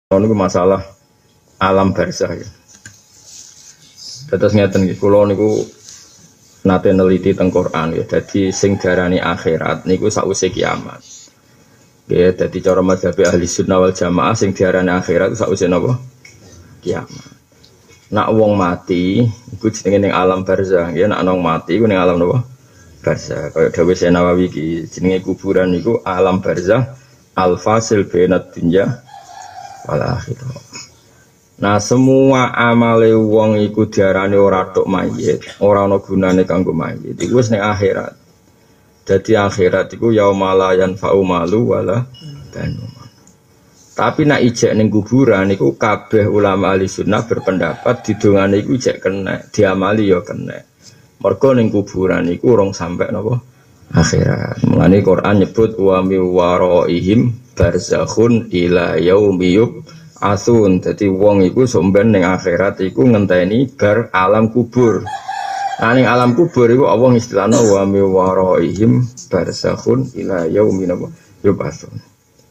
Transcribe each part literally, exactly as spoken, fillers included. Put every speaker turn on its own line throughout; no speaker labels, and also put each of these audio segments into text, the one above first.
niku masalah alam barzah ya. Terus ngeten iki kula niku nate neliti teng Quran ya. Dadi sing diarani akhirat niku sakwise kiamat. Ya dadi cara mazhab ahli sunnah wal jamaah sing diarani akhirat sakwise napa? Kiamat. Nak wong mati iku jenenge ning alam barzah ya, nak wong mati iku ning alam napa? Barzah. Kaya dawuh Syekh Nawawi iki jenenge kuburan niku alam barzah al-fasil bainad dunya wal akhirah. Nah, semua amale wong iku diarani ora tok mayit, ora ana gunane kanggo mayit. Iku wis ning akhirat. Dadi akhirat iku yaumala yanfa'u malu wala banun. Tapi nek ijek ning kuburan iku kabeh ulama ahli sunnah berpendapat didongane iku ijek kena, diamali ya kena. Mergo ning kuburan iku urung sampe napa akhirat. Mulane Quran nyebut wa mi waraihim barzakhun ila yaumi yub'atsun. Dadi wong iku somben ning akhirat iku ngenteni bar alam kubur. Nah ning alam kubur iku Allah istilahna wa mi waraihim barzakhun ila yaumi yub'atsun.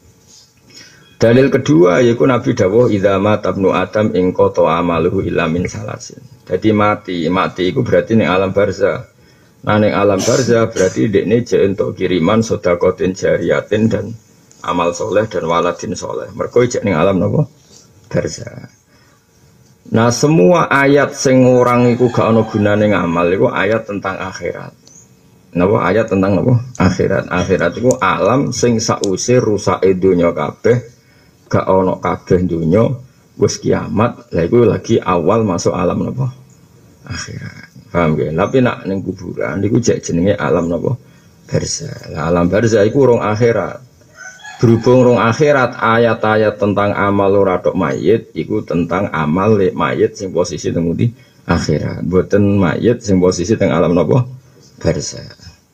Dalil kedua yaitu Nabi dawuh idza mata ibnu adam ing qata amaluhu illa min salasin. Jadi mati, mati itu berarti ning alam barzah. Nah ning alam barzah berarti dekne jek entuk kiriman sedekatin jariyatin dan amal soleh dan waladin soleh. Mergo jek ning alam napa? Barzah. Nah semua ayat sing orang iku gak ana gunane ngamal iku ayat tentang akhirat. Napa ayat tentang napa? Akhirat. Akhirat iku alam sing sause rusake donya kabeh. Gak ono kabeh dunya wis kiamat, lha iku lagi awal masuk alam napa? Akhirat. Paham nggih? Tapi nak ning kuburan niku jek jenenge alam napa? Barzah. Lah alam barzah iku rong akhirat. Berhubung rong akhirat, ayat-ayat tentang amal ora tok mayit iku tentang amal lek mayit sing posisi teng ndi? Akhirat. Mboten mayit sing posisi teng alam napa? Barzah.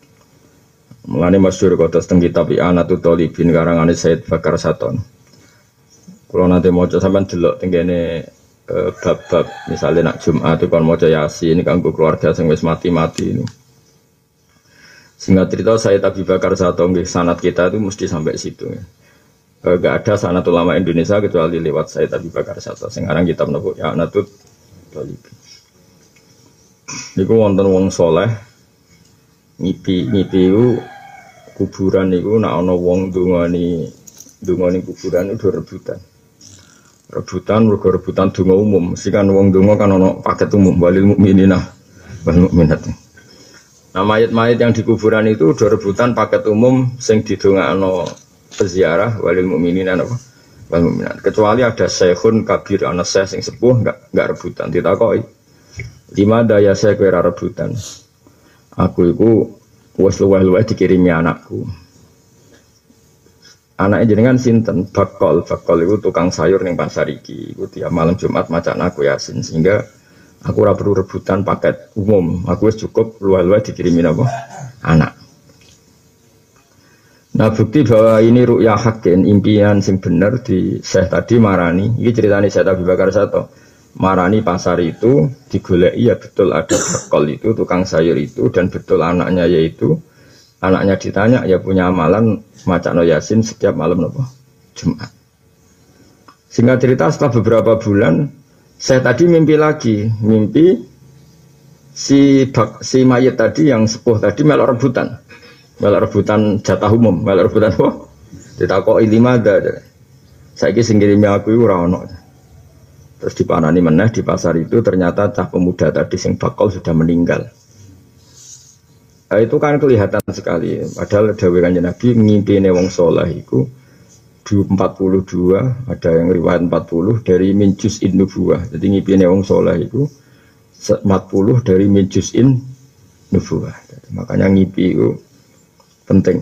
Mulane masyhur kados teng kitab I'anatul Thalibin karangane Said Bakar Saton. Kalau nanti mau coba sampai delok tenggene uh, bab-bab misalnya nak Jumat itu kan mau coba Yasin ini kanggo keluarga sing wis mati-mati ini. Singkat cerita saya Abi Bakar Sato nggih sanad kita itu mesti sampai situ. Ya. Uh, gak ada sanad ulama Indonesia kecuali lewat saya Abi Bakar Sato. Sekarang kitab nopo ya I'anatul Thalibin. Niku wonten wong soleh ngipi ngipi u kuburan niku nak ana wong ndongani ndongani kuburan itu rebutan. Rebutan, mergo rebutan donga umum. Mesti kan wong donga kan ono paket umum walil mukminina wal mukminat. Nah, mayit-mayit yang di kuburan itu udah rebutan paket umum sing didongakno peziarah walil mukminina apa? Wal mukminat. Kecuali ada syekhun kabir ana syekh sing sepuh enggak enggak rebutan ditakoki. Lima daya saya kira rebutan. Aku iku wis luweh-luweh dikirimi anakku. Anaknya jenengan sinten bakol bakol itu tukang sayur ning pasar iki. Iku tiap malam Jumat macan aku Yasin sehingga aku ora perlu rebutan paket umum. Aku wis cukup luwih-luwih dikirimin apa? Anak. Nah bukti bahwa ini ru'ya hakin impian sing bener di Syekh tadi marani. Iki ceritane Syekh Abu Bakar Sato. Marani pasar itu digoleki ya betul ada bakol itu tukang sayur itu dan betul anaknya yaitu anaknya ditanya ya punya amalan macakno Yasin setiap malam nopo Jumat. Singkat cerita setelah beberapa bulan saya tadi mimpi lagi, mimpi si bak, si mayit tadi yang sepuh tadi melok rebutan. Melok rebutan jatah umum, melok rebutan apa? Ditakoki lima ada. Saiki sing ngirimi aku iku ora ono. Terus dipanani meneh di pasar itu ternyata cah pemuda tadi sing bakal sudah meninggal. Nah, itu kan kelihatan sekali. Padahal dawuh Kanjeng Nabi ngimpine wong saleh iku empat puluh dua, ada yang riwayat empat puluh dari min juz'in nubuwah. Jadi ngimpine wong saleh iku empat puluh dari min juz'in nubuwah. Makanya ngipi itu penting.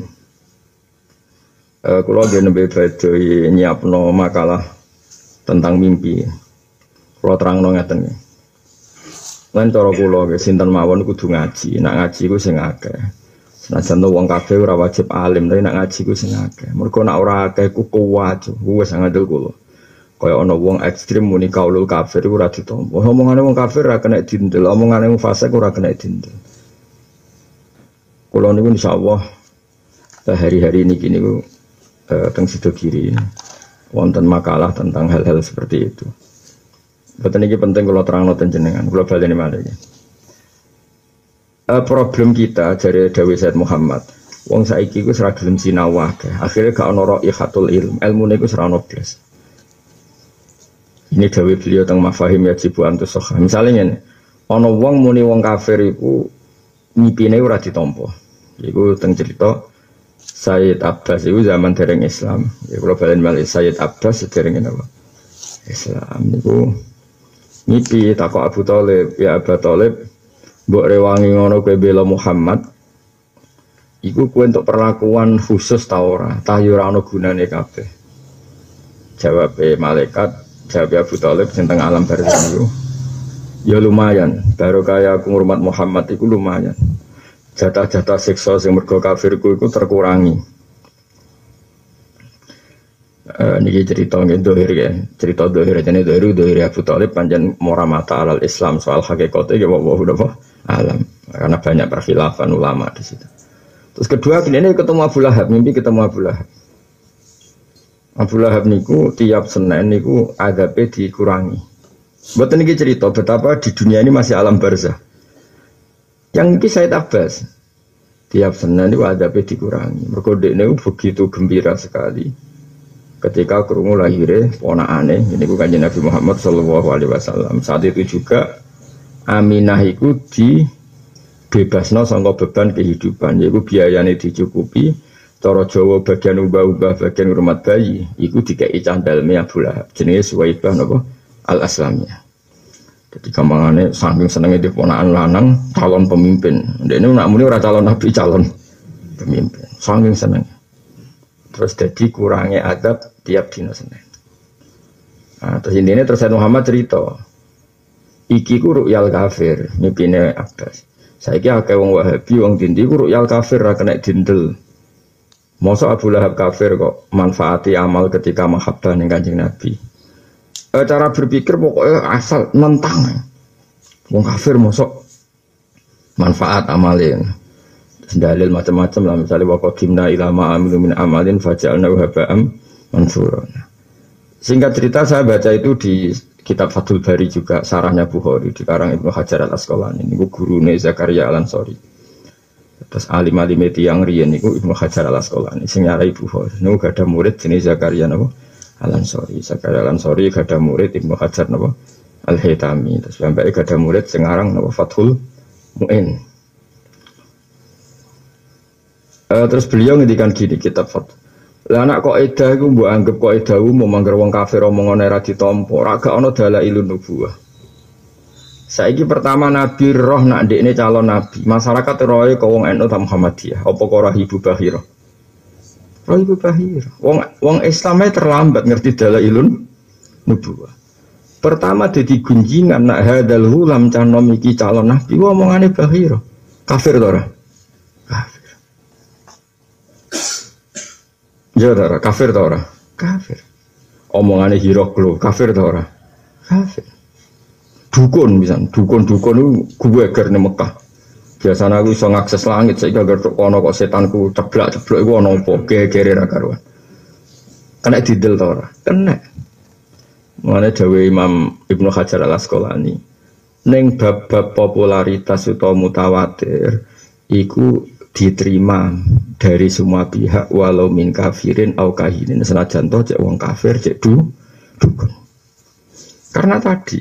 Eh kula dene badhe nyiapno makalah tentang mimpi. Kula terangno ngeten iki. Lan cara kula nggih sinten mawon kudu ngaji. Nek ngaji ku sing akeh. Senajan wong kabeh ora wajib alim, tapi nek ngaji ku sing akeh. Mergo nek ora akeh ku kuwat, wis ngandel kula. Kaya ana wong ekstrem muni kaulul kafir ora ditampa. Omongane wong kafir ora kena dindel, omongane wong fasik ora kena dindel. Kula niku insyaallah hari-hari niki niku eh, teng Sido Kiri. wonten makalah tentang hal-hal seperti itu. Betul ini penting kalau terang noten jenengan, kalau balik ini malah ini. Uh, problem kita dari Dawi Said Muhammad, wong saiki ku seragam sinawah, akhirnya gak ono ro'ihatul ilm, ilmu ini ku serano blas. Ini Dawi beliau tentang mafahim ya jibu antus sokhah. Misalnya ini, ono wong muni wong kafir iku ngipine ora ditampa. Iku teng cerita Sayyid Abbas itu zaman dereng Islam. Ya kalau balen malih Sayyid Abbas dereng napa? Islam niku ngipi takok Abu Thalib, ya Abu Thalib mbok rewangi ngono kowe bela Muhammad. Iku kowe untuk perlakuan khusus ta ora? Ta yo ora ono gunane kabeh. Jawab malaikat, jawab Abu Thalib tentang alam barzakh itu. Ya lumayan, baru kaya aku ngurmat Muhammad itu lumayan. Jatah-jatah siksa sing mergo kafirku itu terkurangi. Uh, niki cerita nggih dohir ya. Cerita dohir jane dohir dohir Abu Thalib panjen mora mata alal Islam soal hakikate ya wa wa alam. Karena banyak perkhilafan ulama di situ. Terus kedua ini ketemu Abu Lahab, mimpi ketemu Abu Lahab. Abu Lahab niku tiap Senin niku adabe dikurangi. Mboten niki cerita betapa di dunia ini masih alam barzah. Yang ini Sayyid Abbas tiap Senin itu adabe dikurangi. Mergo dekne begitu gembira sekali ketika krungu lahire ponakane niku Kanjeng Nabi Muhammad sallallahu alaihi wasallam. Saat itu juga Aminah iku dibebasno saka beban kehidupan, yaiku biayane dicukupi. Cara Jawa bagian ubah-ubah bagian hormat bayi iku dikei candalme Abu Lahab jenenge Suwaibah napa Al-Aslamiyah. Jadi gampangane saking senenge di ponakan lanang calon pemimpin. Ndekne nak muni ora calon nabi, calon pemimpin. Saking seneng. Terus jadi kurangnya adab tiap dina Senin. Nah, terus intine terus Muhammad cerita. Iki ku ru'yal kafir, mimpine Abbas. Saiki akeh wong Wahabi wong dindi ku ru'yal kafir ra kena dindel. Masa Abu Lahab kafir kok manfaati amal ketika mahabbah ning Kanjeng Nabi. E, cara berpikir pokoknya asal nentang. Wong kafir mosok manfaat amalin. Dalil macam-macam lah, misalnya wa qadimna ila ma amilu min amalin faja'alnahu haba'am mansura. Singkat cerita saya baca itu di kitab Fathul Bari juga sarahnya Bukhari di karang Ibnu Hajar Al-Asqalani niku gurune Zakaria Al-Ansori. Terus alim-alim tiyang riyen niku Ibnu Hajar Al-Asqalani sing nyarai Bukhari. Niku gadah murid jenis Zakaria napa Al-Ansori. Zakaria Al-Ansori gadah murid Ibnu Hajar napa Al-Haytami. Terus sampai gadah murid sing aran napa Fathul Mu'in. Uh, terus beliau ngendikan gini kitab Fathul. Lah anak kok edah iku mbok anggap kok edah umum mangger wong kafir omongane ra ditampa, ora gak ana dalailun nubuwah. Saiki pertama Nabi roh nak ndekne calon nabi. Masyarakat roe kok wong N U ta Muhammadiyah, apa kok Rahibu Bahira? Rahibu Bahira. Wong wong Islamnya terlambat ngerti dalailun nubuwah. Pertama dadi gunjingan nak hadal hulam canom iki calon nabi omongane Bahira. Kafir to ora? Kafir. Ya ora kafir ta ora? Kafir. Omongane Hiroklo, kafir ta ora? Kafir. Dukun pisan, dukun-dukun niku gue ger ning Mekah. Biasane aku iso ngakses langit saiki agar tok kono kok setanku ceblak-ceblok iku ana apa gegere ra karuan. Kena didel ta ora? Kena. Mane dawe Imam Ibnu Hajar Al-Asqalani ning bab-bab popularitas utawa mutawatir iku diterima dari semua pihak walau min kafirin au kahinin senajan toh cek wong kafir cek du dukun. Karena tadi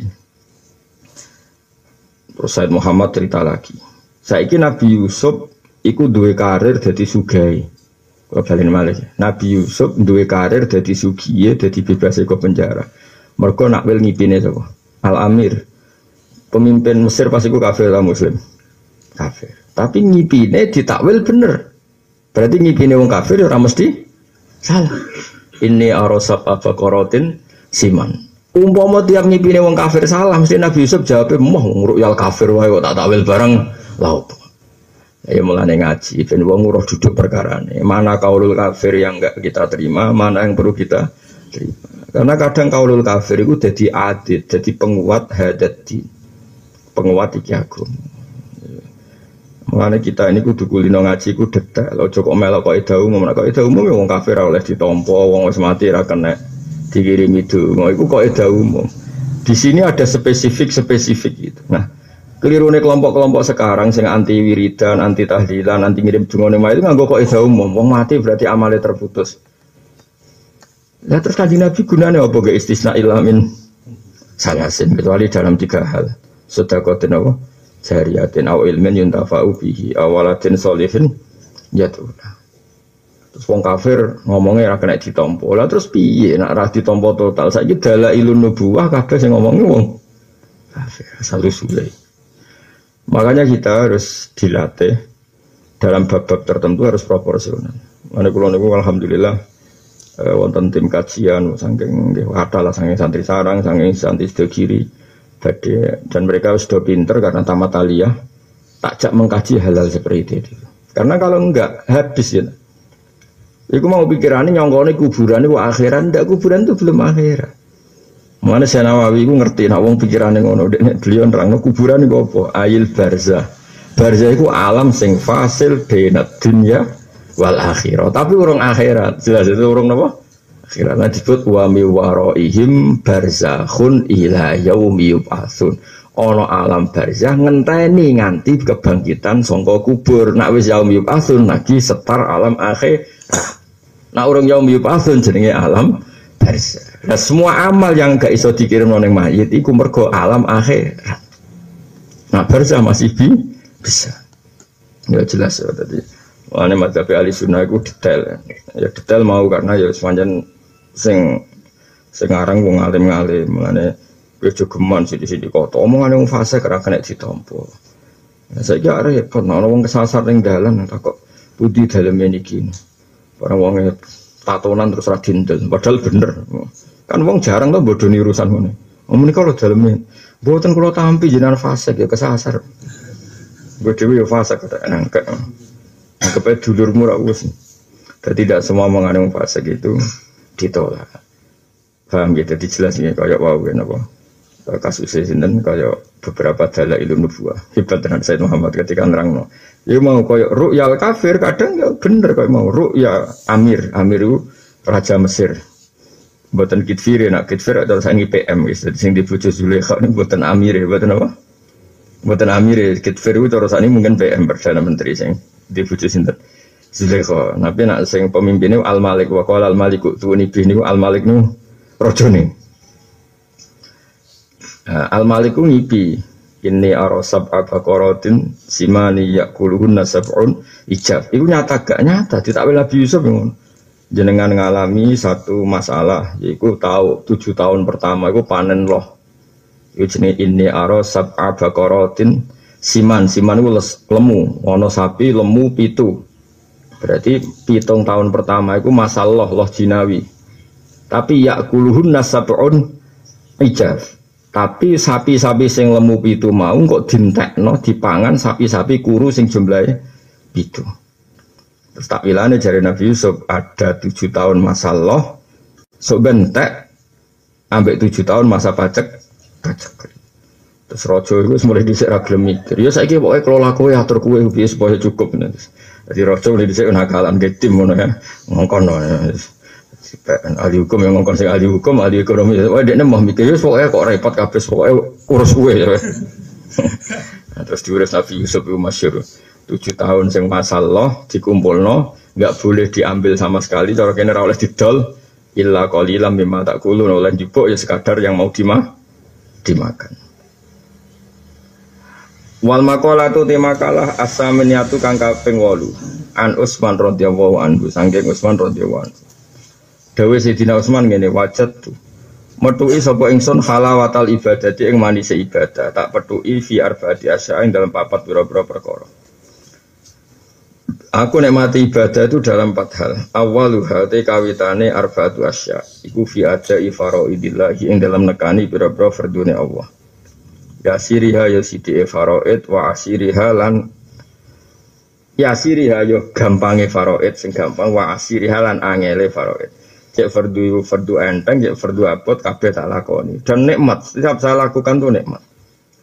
terus Said Muhammad cerita lagi. Saiki Nabi Yusuf iku duwe karir dadi sugih. Kula balen malih. Nabi Yusuf duwe karir dadi sugih, dadi bebas saka penjara. Mergo nak wel ngipine sapa? Al-Amir. Pemimpin Mesir pas iku kafir lah muslim. Kafir. Tapi ngipine ditakwil bener. Berarti ngipine wong kafir ora mesti salah. Ini arosab abaqaratin siman. Umpama tiap ngipine wong kafir salah, mesti Nabi Yusuf jawabnya moh ngruyal kafir wae kok tak takwil bareng laut. Ya mulane ngaji ben wong nguruh duduk perkarane. Mana kaulul kafir yang enggak kita terima, mana yang perlu kita terima. Karena kadang kaulul kafir itu jadi adit, jadi penguat hadati. Penguat iki agama. Mulane kita ini kudu kulino ngaji ku detail. Ojo kok melok kok ida umum, nek kok ida umum wong kafir ora oleh ditampa, wong wis mati ra kena dikirimi donga iku kaidah umum. Di sini ada spesifik-spesifik gitu. Nah, kelirune kelompok-kelompok sekarang sing anti wiridan, anti tahlilan, anti ngirim donga itu nganggo kaidah umum. Wong mati berarti amale terputus. Lah terus Kanjeng Nabi gunane apa ge istisna ilamin salasin kecuali dalam tiga hal. Sedaqatin apa? Jariyatin aw ilmin yuntafa'u bihi awalatin sholihin yatuna. Terus wong kafir ngomongnya ora kena ditampa. Lah terus piye nek ora ditampa total? Saiki dalailun nubuwah kabeh sing ngomongi wong kafir asal usule. Makanya kita harus dilatih dalam bab-bab tertentu harus proporsional. Mane kula niku alhamdulillah eh, wonten tim kajian saking nggih kata lah saking santri sarang, saking santri sedekiri badhe dan mereka sudah pinter karena tamat aliyah takjak mengkaji hal-hal seperti itu. Karena kalau enggak habis ya. Iku mau pikirannya nyongkone kuburan itu akhiran, ndak kuburan itu belum akhirat. Mana Syekh Nawawi iku ngerti nek wong pikirane ngono, nek beliau nerangno kuburan iku apa? Ail barzah. Barzah iku alam sing fasil bainad dunya wal akhirah. Tapi urung akhirat. Jelas itu urung napa? Akhirat. Nah disebut wa mi waraihim barzakhun ila yaumi yub'atsun. Ana alam barzah ngenteni nganti kebangkitan saka kubur. Nek wis yaumi yub'atsun lagi setar alam akhir. Nah urung yaumi yub'atsun jenenge alam barzah. Nah semua amal yang gak iso dikirim nang mayit iku mergo alam akhirat. Nah barzah masih bi bisa. Ya jelas ya tadi. Wane madzhab ahli sunnah iku detail. Ya detail mau karena ya sepanjang sing sing aran wong alim-alim ngene wis jogeman sithik-sithik kota. Omongane wong fase kira kena ditampa. Nah saiki arep repot ana wong kesasar ning dalan takok budi daleme niki. Para wong tatonan terus ra dindel padahal bener. Kan wong jarang to bodoni urusan ngene. Omong niku lho daleme. Mboten kula tampi jenengan fase ya kesasar. Gue dewi ya fase kata nangkep. Nangkep dulurmu ra wis. Tidak semua mengandung fase gitu ditolak. Paham gitu dijelasin kayak wow napa. Kasusnya sinten kayak beberapa dalailun nubuwah. Hebat dengan Said Muhammad ketika nerangno. Ya mau kayak ru'yal kafir kadang ya bener kayak mau ru'ya Amir, Amir itu raja Mesir. Mboten Kitfir nak Kitfir atau sangi P M wis sing dibojo Zulaikha niku mboten Amir mboten apa? Mboten Amir Kitfir itu terusane mungkin P M Perdana Menteri sing dibojo sinten. Zulaikha. Tapi nak sing pemimpinnya Al Malik wa qala Al Maliku tuwuni bih niku Al Malik niku rajane. Al Maliku ngipi ini arosab abaqaratin simani yakuluhunna sab'un ijab. Iku nyata gak nyata ditakwil Nabi Yusuf ngono. Jenengan ngalami satu masalah yaiku tahu tujuh tahun pertama iku panen loh. Iku jenenge ini arosab abaqaratin siman siman iku lemu ana sapi lemu pitu. Berarti pitung tahun pertama itu masalah loh jinawi. Tapi yakuluhunna sab'un ijab. Tapi sapi-sapi sing lemu pitu mau kok dintekno dipangan sapi-sapi kuru sing jumlahe pitu. Terus takwilane jare Nabi Yusuf ada tujuh tahun masalah sok bentek ambek tujuh tahun masa pacek pacek. Terus rojo itu mulai dhisik ra gelem mikir. Ya saiki pokoke kelola kowe atur kowe piye supaya cukup. Jadi rojo mulai dhisik nakalan ke tim ngono kan. Ngongkon ahli hukum yang ngongkon sing ahli hukum, ahli ekonomi. Wah dekne mau mikir wis pokoke kok repot kabeh pokoke urus kowe ya. Nah, terus diurus Nabi Yusuf itu masyhur. tujuh tahun sing masalah dikumpulno, enggak boleh diambil sama sekali cara kene ora oleh didol illa qalilan mimma takulun oleh dipuk ya sekadar yang mau dimah dimakan. Wal maqalatu te makalah as-saminiyatu kang kaping wolu an Utsman radhiyallahu anhu saking Utsman radhiyallahu anhu. Dawe Sayyidina Utsman ngene wajat tu metuki sapa ingsun halawatal ibadati ing manise ibadah tak petuki fi arbaati asya ing dalam papat pira-pira perkara. Aku nikmati ibadah itu dalam empat hal. Awaluha te kawitane arbaatu asya iku fi adai faraidillah ing dalam nekani pira-pira fardune Allah. Yasiriha yasidi faraid wa asiriha lan yasiriha yo gampange faraid sing gampang wa asiriha lan angele faraid. Cek fardu fardu enteng, cek fardu abot kabeh tak lakoni. Dan nikmat setiap saya lakukan tuh nikmat.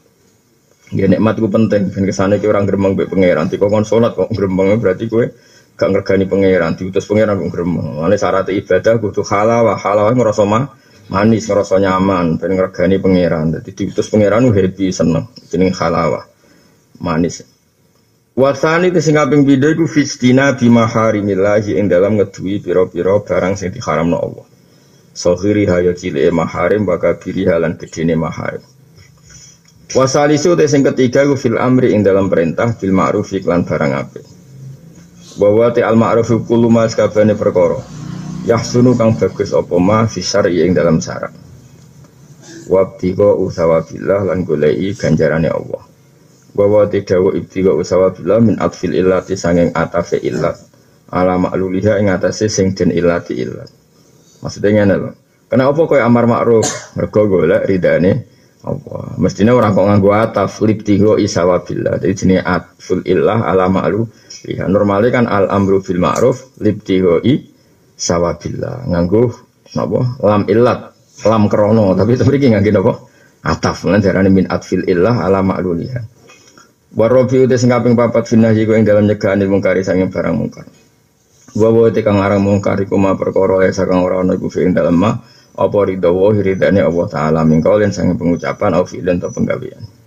Ya nikmat itu penting. Ben kesane ki orang gremeng mbek pangeran. Dikon salat kok gremeng berarti kowe gak ngergani pangeran, diutus pangeran kok gremeng. Mane syarat ibadah kudu halawah, halawah ngrasa manis, ngrasa nyaman, ben ngergani pangeran. Dadi diutus pangeran happy seneng, jeneng halawah. Manis. Wasani te sing kaping pindho iku fistina bimaharimillahi ing dalam ngeduwi pira-pira barang sing diharamno Allah. Sohiri haya cilike maharim baka biri halan gedene maharim. Wasalisu te sing ketiga iku fil amri ing dalam perintah bil ma'ruf iklan barang apik. Bahwa te al ma'ruf kullu ma sakabane perkara yahsunu kang bagus apa ma fi syar'i ing dalam syarat wabtiqa usawabillah lan goleki ganjarane Allah bahwa te dawu ibtiqa usawabillah min atfil illati sanging atafe illat ala ma'luliha ing atase sing den illati illat maksudnya ngene lho kenapa koyo amar ma'ruf mergo golek ridane Allah mestine ora kok nganggo ataf ibtiqa usawabillah dadi jenenge atful illah ala ma'lu ya normalnya kan al amru bil ma'ruf libtihoi sawabillah nganggo napa lam illat lam krono tapi mriki nganggo napa ataf lan darane min atfil illah ala ma'luliha warabi uta sing kaping papat finah iku ing dalam nyegahane mungkari sanging barang mungkar wa wa te kang aran mungkar iku ma perkara ya sakang ora ana iku ing dalem ma apa ridho ridane Allah taala mingkau lan sanging pengucapan au fi'lan ta penggawean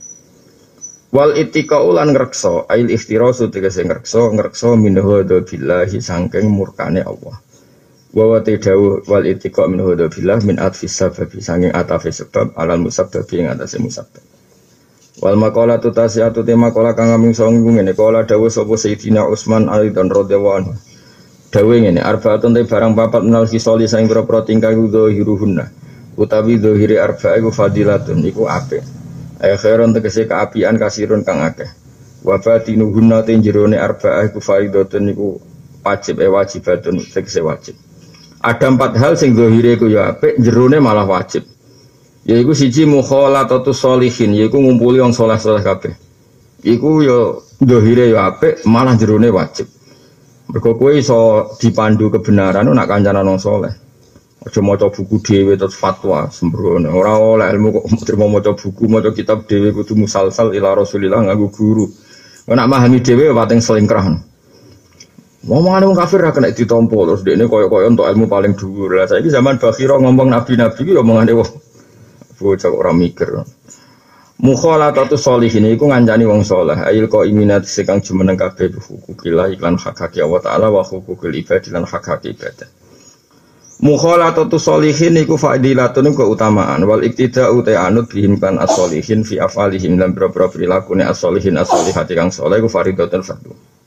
wal ittiqa'u lan ngrekso ail iftirasu tegese ngrekso ngrekso minhu billahi sangking murkane Allah wa wa tadawu wal ittiqa' minhu billah min atfis sababi sanging atafe sebab alal musabbabi ing atase musabbab wal maqalatu tasiatu tema maqala kang ngaming song ngene kala dawuh sapa Sayyidina Utsman radhiyallahu anhu dawuh ngene arbaatun te barang papat menal kisoli sing pro tingkah hiruhunna utawi dzahiri arba'a iku fadilatun iku apik akhiran tegese keapian kasirun kang akeh wa batinuhunna te jerone arba'ah iku fardhatun iku wajib e wajibatun tegese wajib ada empat hal sing zahire iku ya apik jerone malah wajib yaiku siji mukhalatatus sholihin yaiku ngumpuli wong saleh-saleh kabeh iku ya zahire ya apik malah jerone wajib mergo kowe iso dipandu kebenaran nak kancanan wong saleh aja maca buku dhewe terus fatwa sembrono ora oleh ilmu kok terima maca buku maca kitab dhewe kudu musalsal ila Rasulillah nganggo guru nek memahami dhewe pating selingkrah ngomongane wong kafir ra kena ditampa terus dekne koyo-koyo entuk ilmu paling dhuwur lah saiki zaman bakhira ngomong nabi-nabi ki yo omongane wong bocah ora mikir mukhalatatu sholihin iku ngancani wong saleh ail qaiminat sekang jumeneng kabeh hukukillah iklan hak-hak Allah taala wa hukukil ibad lan hak-hak ibadah mukhalatatu sholihin iku fadilatun keutamaan wal iktida'u ta anut bihim kan as-sholihin fi afalihim lan boro-boro prilakune as-sholihin as-sholihati kang saleh iku fardhatun fardhu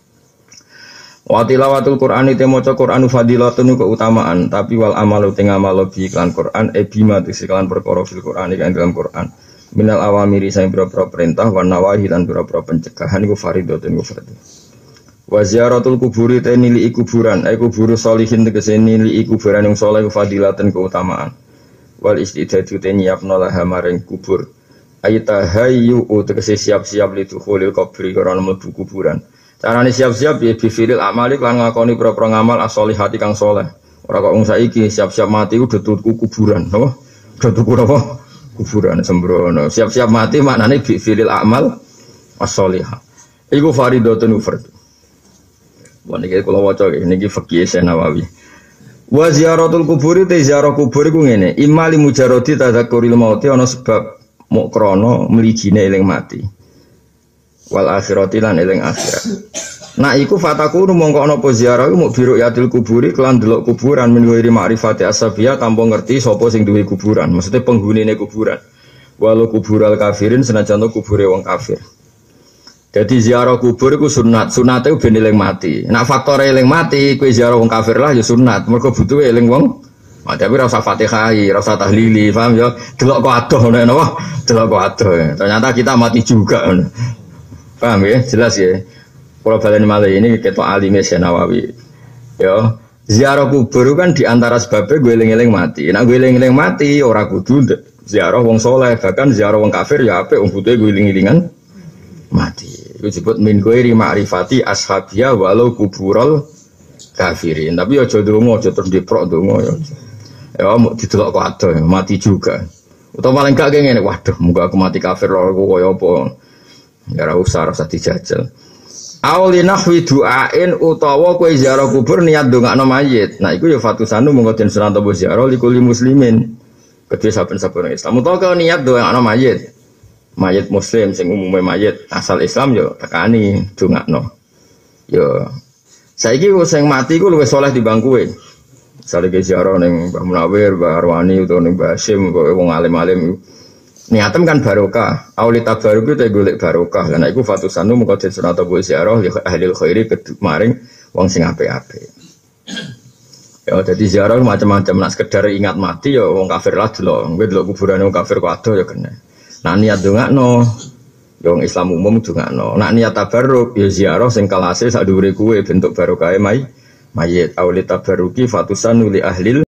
wa tilawatul qur'ani te maca qur'anu fadilatun keutamaan tapi wal amalu te ngamal bi iklan Qur'an e bima tiklan perkara fil qur'ani kan dalam Qur'an minal awamiri sing boro-boro perintah wan nawahi lan boro-boro pencegahan iku fardhatun fardhu wa ziyaratul kuburi te nili kuburan ay kuburu sholihin tegese nili kuburan yang saleh fadilatan keutamaan wal istidadu te nyiapno laha maring kubur ay tahayyu tegese siap-siap li dukhulil qabri karena mlebu kuburan carane siap-siap ya bi firil amali lan ngakoni pro-pro ngamal as-sholihati kang saleh ora kok wong saiki siap-siap mati udah tuku kuburan napa udah tuku apa kuburan sembrono siap-siap mati maknane bi firil amal as-sholihah iku fardhatun fardhu. Wah niki kula waca niki fikih Nawawi. Wa ziyaratul kuburi te ziarah kubur iku ngene, imali mujarradi tadzakuril mauti ana sebab mok krana mligine eling mati. Wal akhirati lan eling akhirat. Nah iku fataku mongko ana apa ziarah iku mok biru yatil kuburi kelan delok kuburan min wiri ma'rifati asabiyah tanpa ngerti sapa sing duwe kuburan, maksudnya penghunine kuburan. Walau kubural kafirin senajan kubure wong kafir. Jadi ziarah kubur itu sunat, sunatnya ben eling mati. Nak faktor eling mati, kue ziarah wong kafir lah ya sunat. Mereka butuh eling wong. Nah, tapi rasa fatihai, rasa tahlili, paham ya? Delok kok adoh, napa? Delok kok adoh. Ternyata kita mati juga. Paham ya? Jelas ya. Kalau balen malih ini ketok alime Nawawi. Ya, ziarah kubur kan diantara sebabnya gue eling-eling mati. Nak gue eling-eling mati, ora kudu ziarah wong soleh, bahkan ziarah wong kafir ya apik, wong butuh gue eling-elingan mati. Itu disebut min ghairi ma'rifati ashabiyah walau kuburul kafirin. Tapi aja ndonga aja terus diprok ndonga ya. Ya mau didelok kok adoh mati juga. Utawa paling gak ngene, waduh muga aku mati kafir lho aku koyo apa. Ya ora usah rasa dijajal. Auli nahwi du'ain utawa kowe ziarah kubur niat ndongakno mayit. Nah iku ya fatusanu monggo den sunat apa ziarah likuli muslimin. Kedhe saben-saben Islam utawa kowe niat ndongakno mayit. Mayit muslim sing umume mayit asal Islam ya tekani ndongakno. Ya saiki sing mati ku luwih saleh timbang kowe. Misale ke ziarah ning Mbah Munawir, Mbah Arwani utawa ning Mbah Hasyim kowe wong alim-alim niatem kan barokah, auli tabaruk itu golek barokah. Karena iku fatusanu mengko den sunat apa ziarah li ahli khairi maring wong sing apik-apik. Ya dadi ziarah macam-macam, nak sekedar ingat mati ya wong kafir lah delok. Kowe delok kuburane wong kafir ku ado ya kena. Nah niat ndongakno ya wong Islam umum ndongakno. Nak niat tabaruk ya ziarah sing kelase sak dhuwure kuwe bentuk barokahe mai mayit auli tabaruki fatusanu li ahli